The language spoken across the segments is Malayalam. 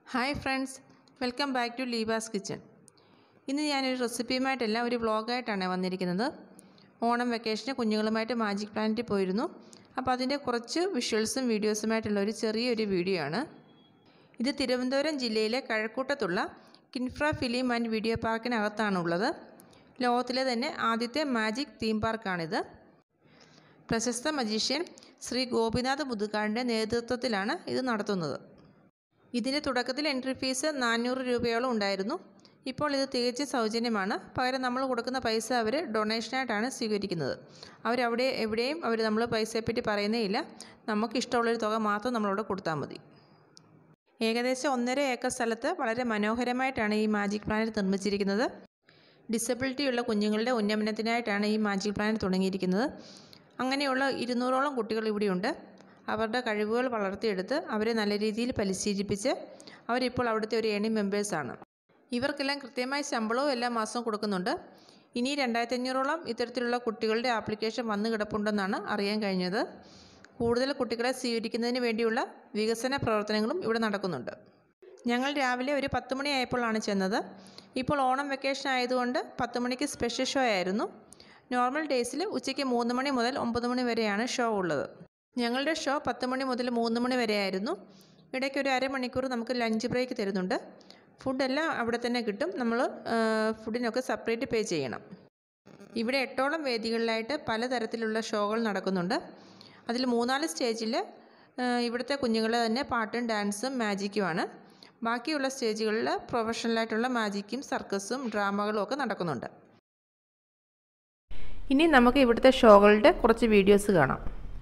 Hi friends, welcome back to Libas kitchen. ഇന്ന് ഞാനൊരു റെസിപ്പിയുമായിട്ടല്ല ഒരു വ്ളോഗായിട്ടാണ് വന്നിരിക്കുന്നത്. ഓണം വെക്കേഷന് കുഞ്ഞുങ്ങളുമായിട്ട് മാജിക് പ്ലാനറ്റിൽ പോയിരുന്നു. അപ്പോൾ അതിൻ്റെ കുറച്ച് വിഷ്വൽസും വീഡിയോസുമായിട്ടുള്ള ഒരു ചെറിയൊരു വീഡിയോ ആണ്. ഇത് തിരുവനന്തപുരം ജില്ലയിലെ കഴക്കൂട്ടത്തുള്ള കിൻഫ്ര ഫിലിം ആൻഡ് വീഡിയോ പാർക്കിനകത്താണുള്ളത്. ലോകത്തിലെ തന്നെ ആദ്യത്തെ മാജിക് തീം പാർക്കാണിത്. പ്രശസ്ത മജീഷ്യൻ ശ്രീ ഗോപിനാഥ് മുതുകാടിൻ്റെ നേതൃത്വത്തിലാണ് ഇത് നടത്തുന്നത്. ഇതിൻ്റെ തുടക്കത്തിൽ എൻട്രി ഫീസ് 400 രൂപയോളം ഉണ്ടായിരുന്നു. ഇപ്പോൾ ഇത് തികച്ചും സൗജന്യമാണ്. പകരം നമ്മൾ കൊടുക്കുന്ന പൈസ അവർ ഡൊണേഷനായിട്ടാണ് സ്വീകരിക്കുന്നത്. എവിടെയും നമ്മൾ പൈസയെപ്പറ്റി പറയുന്നേയില്ല. നമുക്ക് ഇഷ്ടമുള്ളൊരു തുക മാത്രം നമ്മളവിടെ കൊടുത്താൽ മതി. ഏകദേശം 1.5 ഏക്കർ സ്ഥലത്ത് വളരെ മനോഹരമായിട്ടാണ് ഈ മാജിക് പ്ലാനറ്റ് നിർമ്മിച്ചിരിക്കുന്നത്. ഡിസബിലിറ്റിയുള്ള കുഞ്ഞുങ്ങളുടെ ഉന്നമനത്തിനായിട്ടാണ് ഈ മാജിക് പ്ലാനറ്റ് തുടങ്ങിയിരിക്കുന്നത്. അങ്ങനെയുള്ള 200ഓളം കുട്ടികൾ ഇവിടെയുണ്ട്. അവരുടെ കഴിവുകൾ വളർത്തിയെടുത്ത് അവരെ നല്ല രീതിയിൽ പരിശീലിപ്പിച്ച് അവരിപ്പോൾ അവിടുത്തെ ഒരു ഏണിംഗ് മെമ്പേഴ്സാണ്. ഇവർക്കെല്ലാം കൃത്യമായി ശമ്പളവും എല്ലാ മാസവും കൊടുക്കുന്നുണ്ട്. ഇനി 2500ഓളം ഇത്തരത്തിലുള്ള കുട്ടികളുടെ ആപ്ലിക്കേഷൻ വന്നു കിടപ്പുണ്ടെന്നാണ് അറിയാൻ കഴിഞ്ഞത്. കൂടുതൽ കുട്ടികളെ സ്വീകരിക്കുന്നതിന് വേണ്ടിയുള്ള വികസന പ്രവർത്തനങ്ങളും ഇവിടെ നടക്കുന്നുണ്ട്. ഞങ്ങൾ രാവിലെ ഒരു 10 മണിയായപ്പോഴാണ് ചെന്നത്. ഇപ്പോൾ ഓണം വെക്കേഷൻ ആയതുകൊണ്ട് 10 മണിക്ക് സ്പെഷ്യൽ ഷോ ആയിരുന്നു. നോർമൽ ഡേയ്സിൽ ഉച്ചയ്ക്ക് 3 മണി മുതൽ 9 മണി വരെയാണ് ഷോ ഉള്ളത്. ഞങ്ങളുടെ ഷോ 10 മണി മുതൽ 3 മണി വരെ ആയിരുന്നു. ഇടയ്ക്ക് ഒരു അരമണിക്കൂർ നമുക്ക് ലഞ്ച് ബ്രേക്ക് തരുന്നുണ്ട്. ഫുഡെല്ലാം അവിടെ തന്നെ കിട്ടും. നമ്മൾ ഫുഡിനൊക്കെ സെപ്പറേറ്റ് പേ ചെയ്യണം. ഇവിടെ 8ഓളം വേദികളിലായിട്ട് പലതരത്തിലുള്ള ഷോകൾ നടക്കുന്നുണ്ട്. അതിൽ 3-4 സ്റ്റേജിൽ ഇവിടുത്തെ കുഞ്ഞുങ്ങളെ തന്നെ പാട്ടും ഡാൻസും മാജിക്കുമാണ്. ബാക്കിയുള്ള സ്റ്റേജുകളിൽ പ്രൊഫഷണലായിട്ടുള്ള മാജിക്കും സർക്കസും ഡ്രാമകളും ഒക്കെ നടക്കുന്നുണ്ട്. ഇനി നമുക്ക് ഇവിടുത്തെ ഷോകളുടെ കുറച്ച് വീഡിയോസ് കാണാം.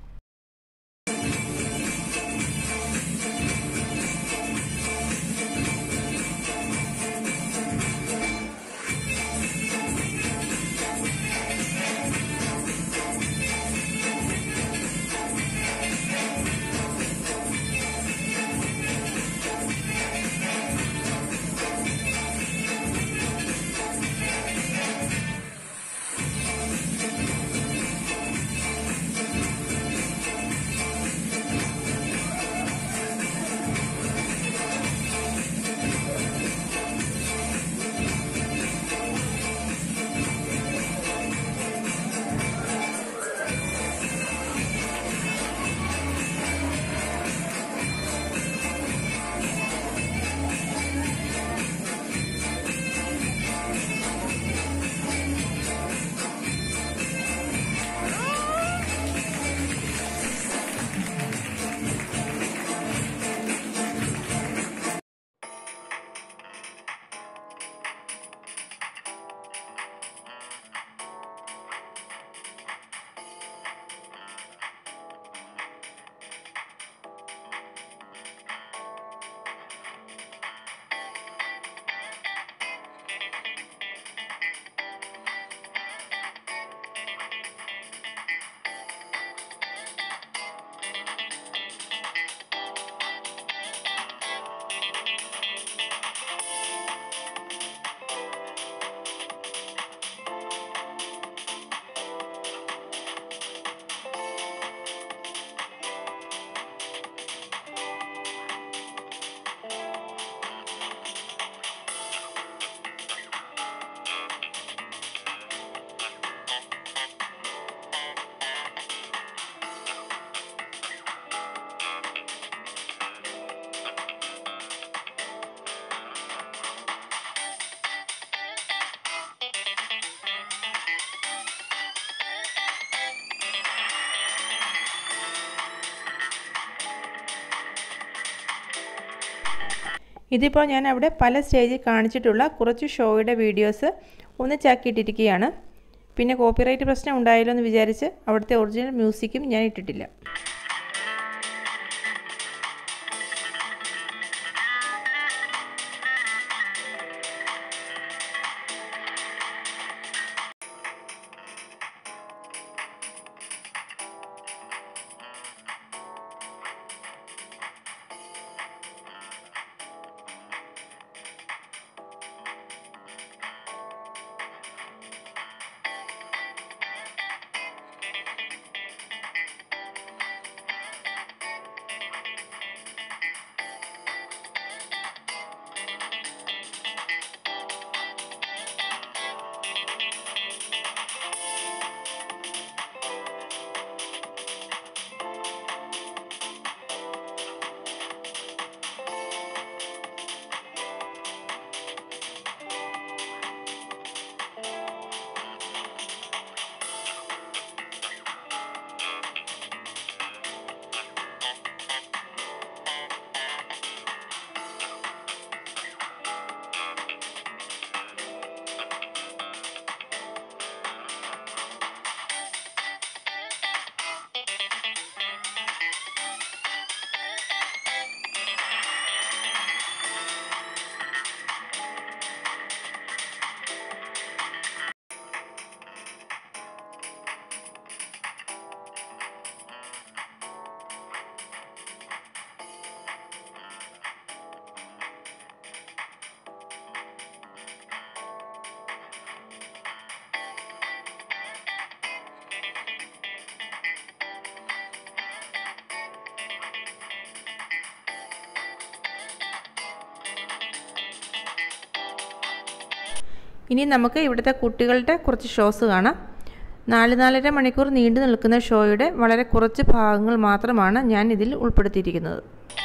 ഇതിപ്പോൾ ഞാൻ അവിടെ പല സ്റ്റേജിൽ കാണിച്ചിട്ടുള്ള കുറച്ച് ഷോയുടെ വീഡിയോസ് ഒന്നിച്ചാക്കിയിട്ടിരിക്കുകയാണ്. പിന്നെ കോപ്പിറൈറ്റ് പ്രശ്നം ഉണ്ടായല്ലോ എന്ന് വിചാരിച്ച് അവിടുത്തെ ഒറിജിനൽ മ്യൂസിക്കും ഞാൻ ഇട്ടിട്ടില്ല. ഇനി നമുക്ക് ഇവിടുത്തെ കുട്ടികളുടെ കുറച്ച് ഷോസ് കാണാം. 4-4.5 മണിക്കൂർ നീണ്ടു നിൽക്കുന്ന ഷോയുടെ വളരെ കുറച്ച് ഭാഗങ്ങൾ മാത്രമാണ് ഞാൻ ഇതിൽ ഉൾപ്പെടുത്തിയിരിക്കുന്നത്.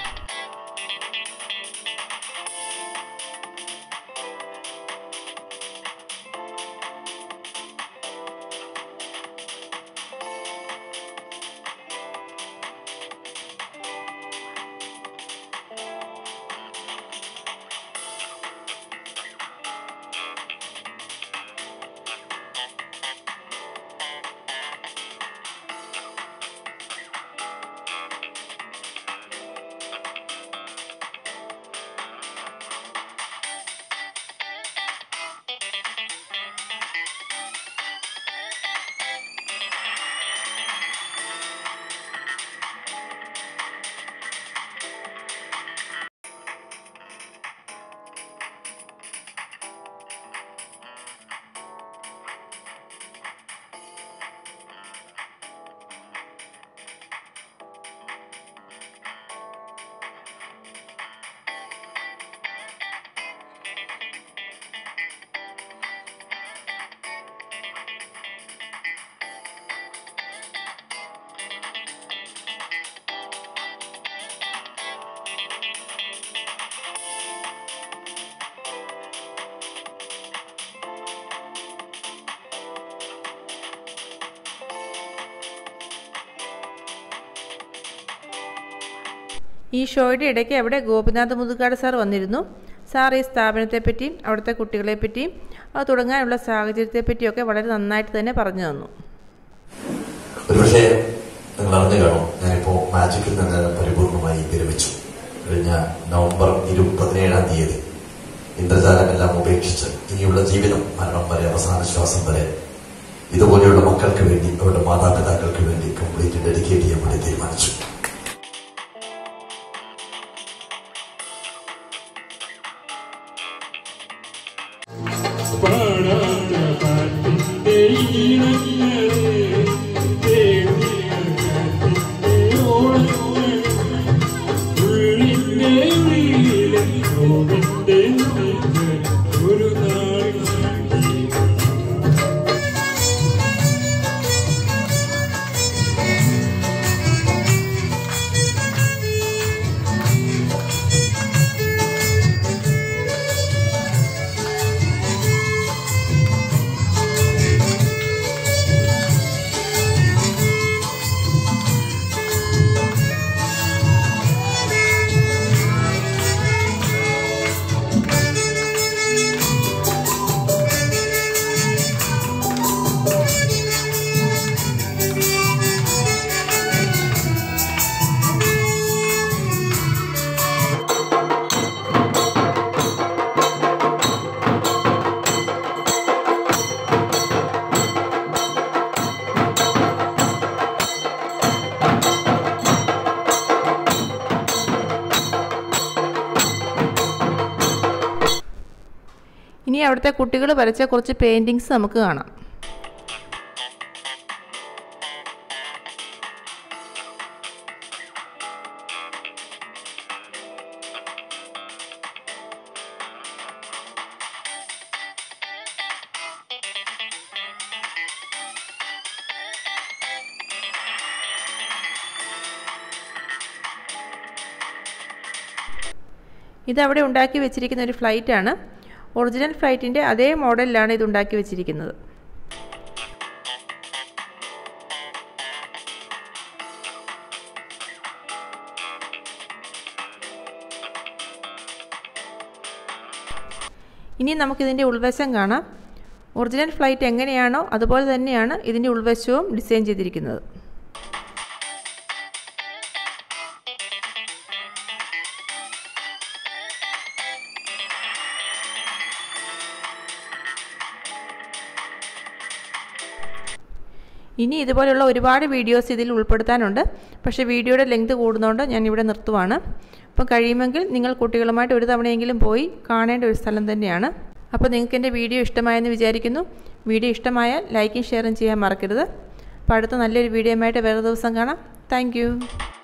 ഈ ഷോയുടെ ഇടയ്ക്ക് അവിടെ ഗോപിനാഥ് മുതുകാട് സാർ വന്നിരുന്നു. സാർ ഈ സ്ഥാപനത്തെപ്പറ്റിയും അവിടുത്തെ കുട്ടികളെപ്പറ്റിയും അത് തുടങ്ങാനുള്ള സാഹചര്യത്തെപ്പറ്റിയൊക്കെ വളരെ നന്നായിട്ട് തന്നെ പറഞ്ഞു തന്നു. ഒരുപക്ഷെ നിങ്ങൾ അറിഞ്ഞു കാണും, ഞാനിപ്പോൾ മാജിക്കിൽ നിന്ന് പരിപൂർണമായി വിരമിച്ചു. കഴിഞ്ഞ നവംബർ 17-ാം തീയതി ഇന്ദ്രജാലമെല്ലാം ഉപേക്ഷിച്ച് ഇനിയുള്ള ജീവിതം മരണം വരെ അവസാന ശ്വാസം വരെ ഇതുപോലെയുള്ള മക്കൾക്ക് വേണ്ടി അവരുടെ മാതാപിതാക്കൾക്ക് വേണ്ടി കംപ്ലീറ്റ് ഡെഡിക്കേറ്റ് ചെയ്യാൻ വേണ്ടി തീരുമാനിച്ചു. ഇനി അവിടുത്തെ കുട്ടികൾ വരച്ച കുറച്ച് പെയിൻറ്റിങ്സ് നമുക്ക് കാണാം. ഇതവിടെ ഉണ്ടാക്കി വെച്ചിരിക്കുന്ന ഒരു ഫ്ലൈറ്റാണ്. ഒറിജിനൽ ഫ്ലൈറ്റിൻ്റെ അതേ മോഡലിലാണ് ഇത് ഉണ്ടാക്കി വെച്ചിരിക്കുന്നത്. ഇനി നമുക്കിതിൻ്റെ ഉൾവശം കാണാം. ഒറിജിനൽ ഫ്ലൈറ്റ് എങ്ങനെയാണോ അതുപോലെ തന്നെയാണ് ഇതിൻ്റെ ഉൾവശവും ഡിസൈൻ ചെയ്തിരിക്കുന്നത്. ഇനി ഇതുപോലുള്ള ഒരുപാട് വീഡിയോസ് ഇതിൽ ഉൾപ്പെടുത്താനുണ്ട്. പക്ഷേ വീഡിയോയുടെ ലെങ്ത് കൂടുന്നതുകൊണ്ട് ഞാൻ ഇവിടെ നിർത്തുവാണ്. അപ്പോൾ കഴിയുമെങ്കിൽ നിങ്ങൾ കുട്ടികളുമായിട്ട് ഒരു തവണയെങ്കിലും പോയി കാണേണ്ട ഒരു സ്ഥലം തന്നെയാണ്. അപ്പോൾ നിങ്ങൾക്ക് എൻ്റെ വീഡിയോ ഇഷ്ടമായെന്ന് വിചാരിക്കുന്നു. വീഡിയോ ഇഷ്ടമായാൽ ലൈക്കും ഷെയറും ചെയ്യാൻ മറക്കരുത്. അപ്പോൾ അടുത്ത നല്ലൊരു വീഡിയോയുമായിട്ട് വേറെ ദിവസം കാണാം. താങ്ക്